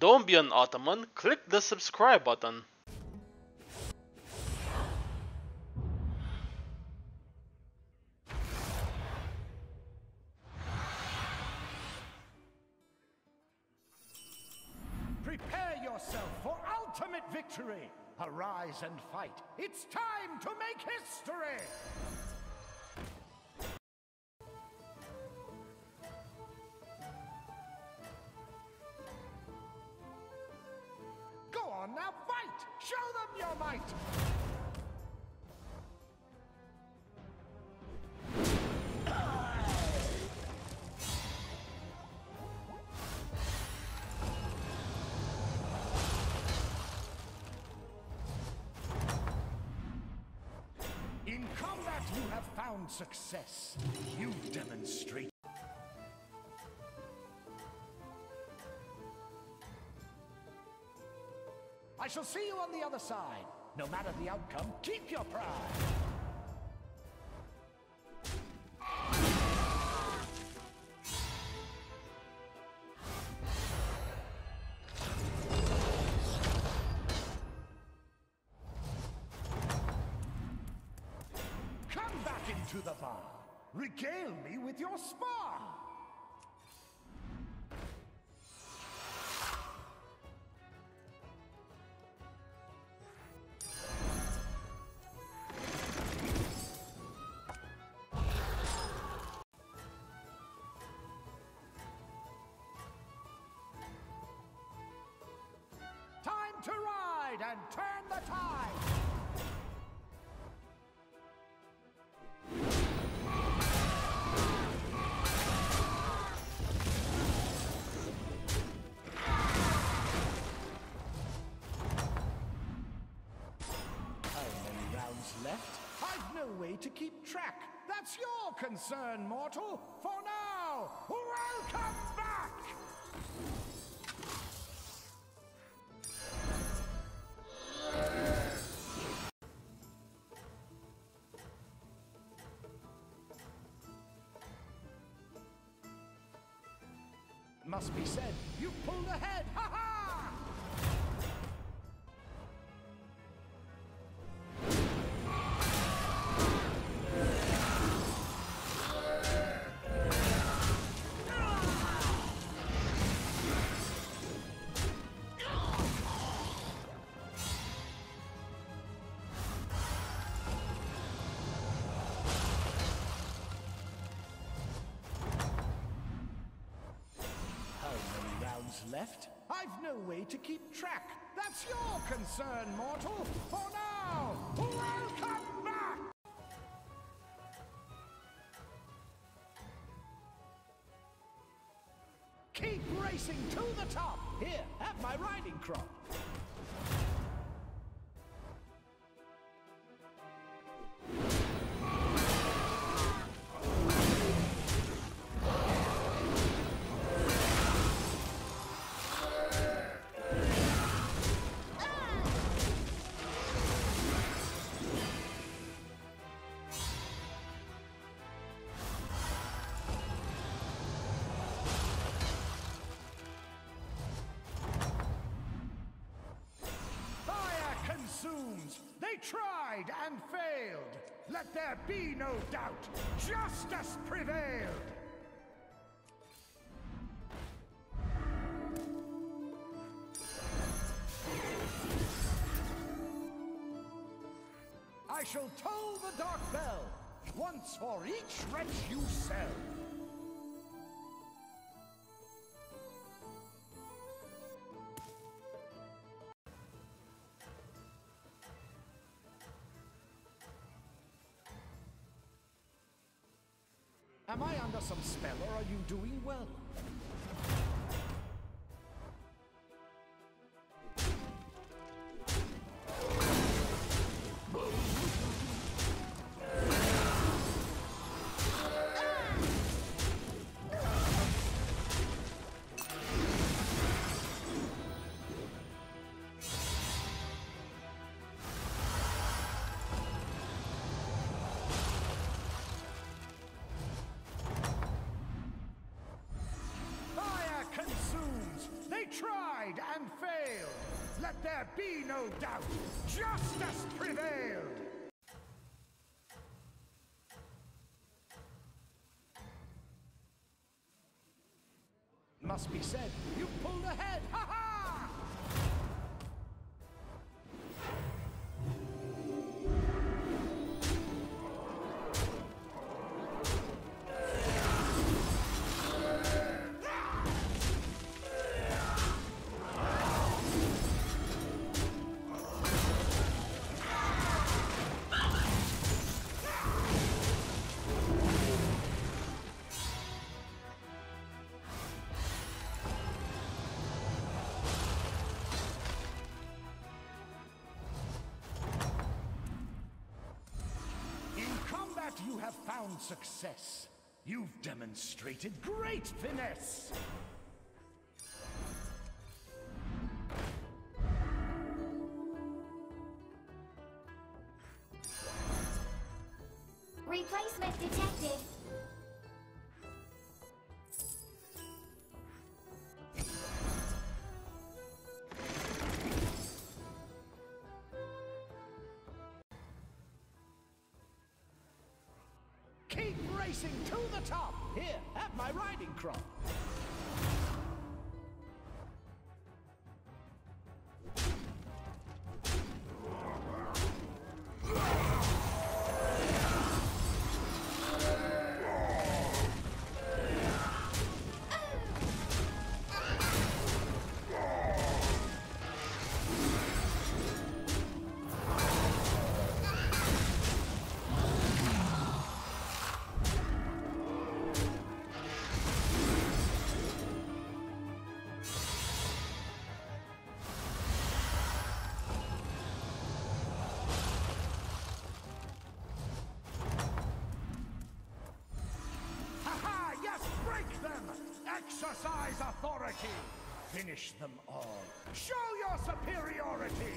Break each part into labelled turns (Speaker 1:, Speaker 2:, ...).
Speaker 1: Don't be an Ottoman, click the subscribe button.
Speaker 2: Prepare yourself for ultimate victory! Arise and fight! It's time to make history! Go on now, fight! Show them your might! In combat, you have found success. You demonstrate. I shall see you on the other side. No matter the outcome, keep your pride. Come back into the bar. Regale me with your spar. Time to ride and turn the tide! Left? I've no way to keep track. That's your concern, mortal. For now, welcome back! Must be said, you pulled ahead. Ha ha! Left? I've no way to keep track. That's your concern, mortal. For now, welcome back! Keep racing to the top. Here, have my riding crop. They tried and failed. Let there be no doubt. Justice prevailed. I shall toll the dark bell, once for each wretch you sell. Am I under some spell, or are you doing well? tried and failed. Let there be no doubt. Justice prevailed. Must be said, you pulled ahead. Ha ha! You have found success. You've demonstrated great finesse.
Speaker 3: Replacement detected.
Speaker 2: Keep racing to the top! Here, have my riding crop. Exercise authority! Finish them all! Show your superiority!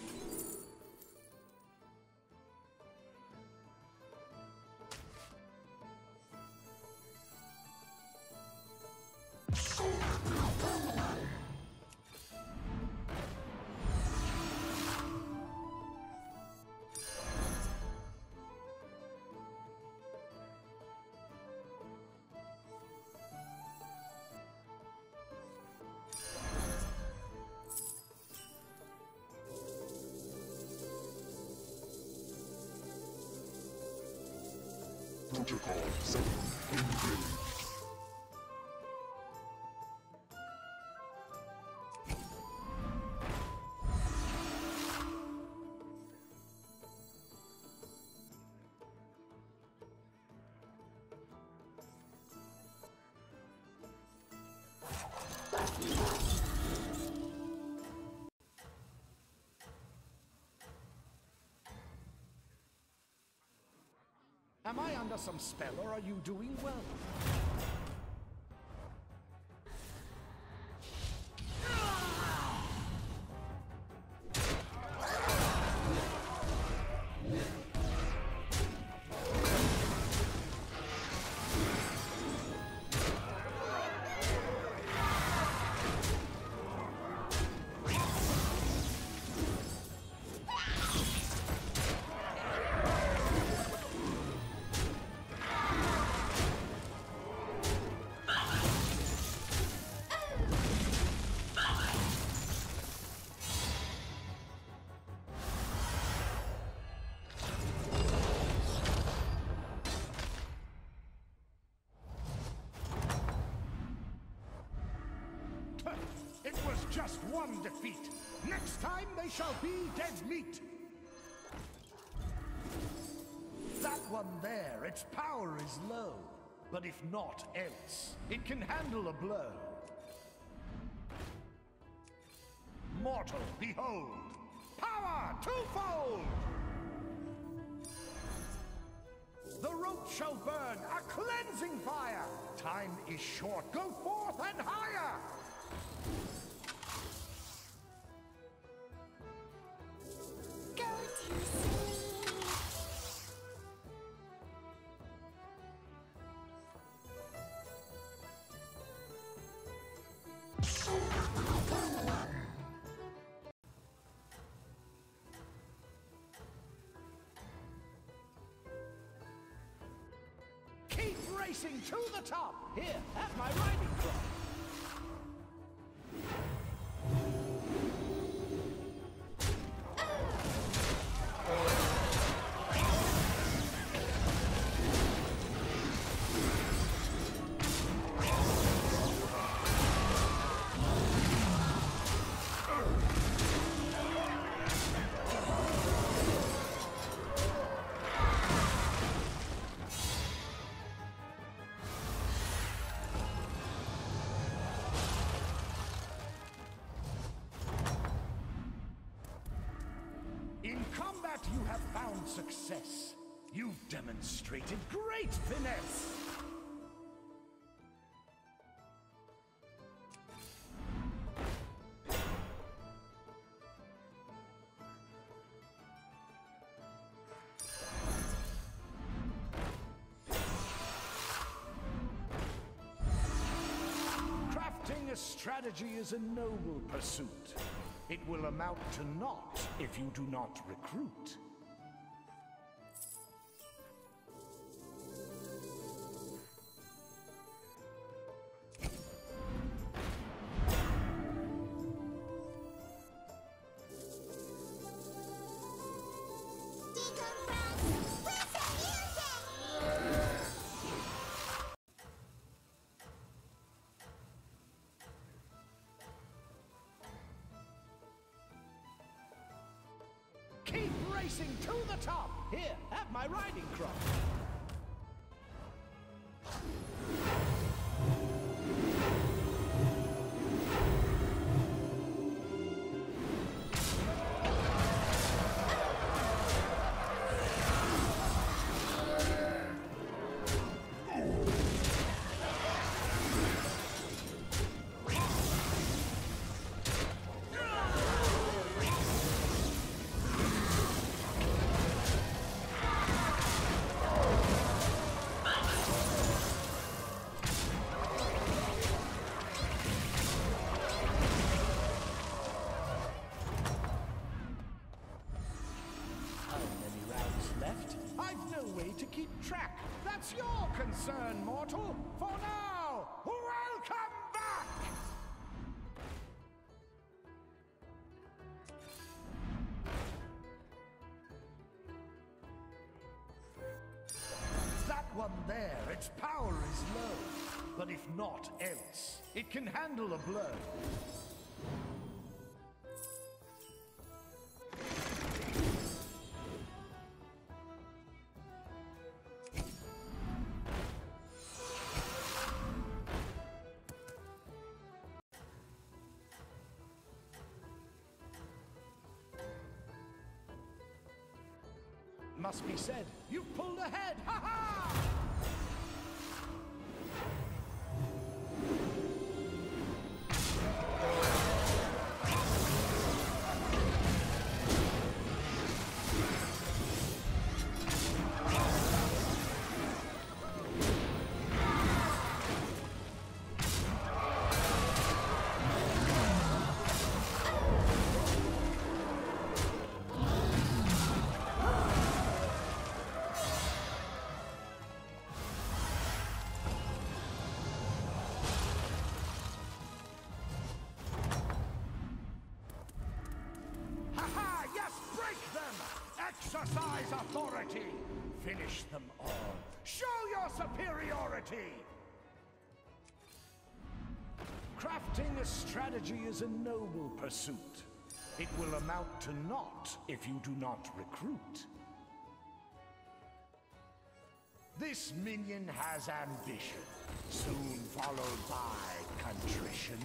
Speaker 4: Protocol 7 engaged.
Speaker 2: Am I under some spell, or are you doing well? It was just one defeat. Next time they shall be dead meat. That one there, its power is low. But if naught else, it can handle a blow. Mortal, behold! Power twofold! The rope shall burn, a cleansing fire! Time is short, go forth and higher!
Speaker 3: Go to sleep.
Speaker 2: racing to the top, here at my riding crop. In combat, you have found success. You've demonstrated great finesse. Crafting a strategy is a noble pursuit. It will amount to naught if you do not recruit. Keep racing to the top, here at my riding crop. To keep track. That's your concern, mortal. For now, welcome back! That one there, its power is low. But if not else, it can handle a blow. Must be said, you've pulled ahead! Ha ha! Exercise authority! Finish them all! Show your superiority! Crafting a strategy is a noble pursuit. It will amount to naught if you do not recruit. This minion has ambition, soon followed by contrition.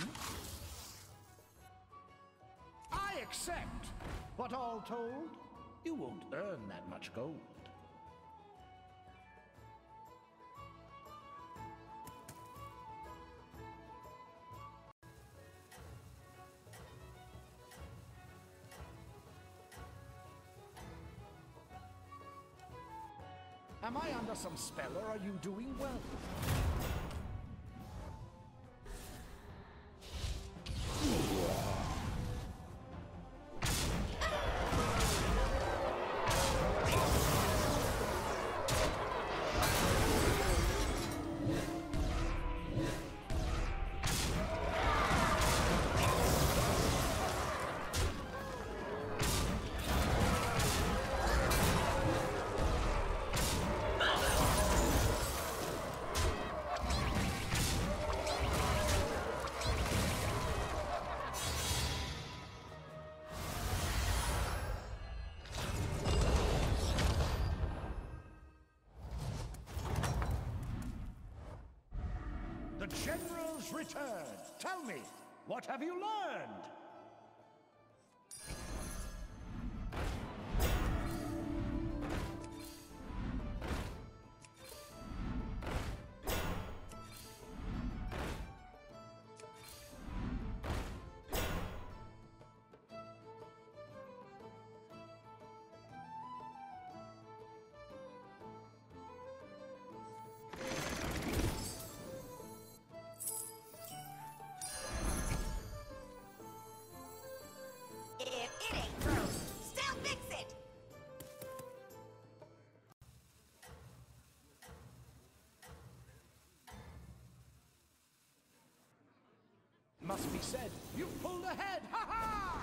Speaker 2: I accept, but all told, you won't earn that much gold. Am I under some spell, or are you doing well? Heroes return. Tell me, what have you learned?
Speaker 5: If it ain't broke, still fix it!
Speaker 2: Must be said, you've pulled ahead! Ha ha!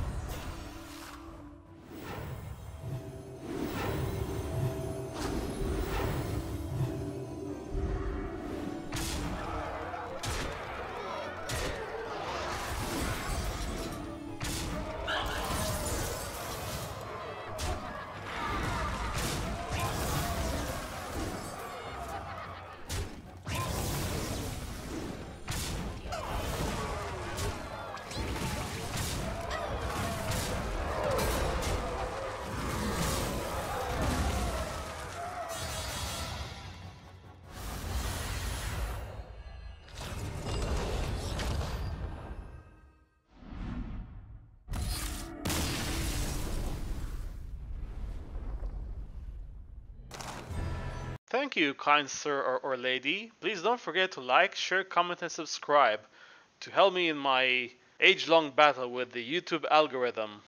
Speaker 1: Thank you, kind sir or lady. Please don't forget to like, share, comment, and subscribe to help me in my age-long battle with the YouTube algorithm.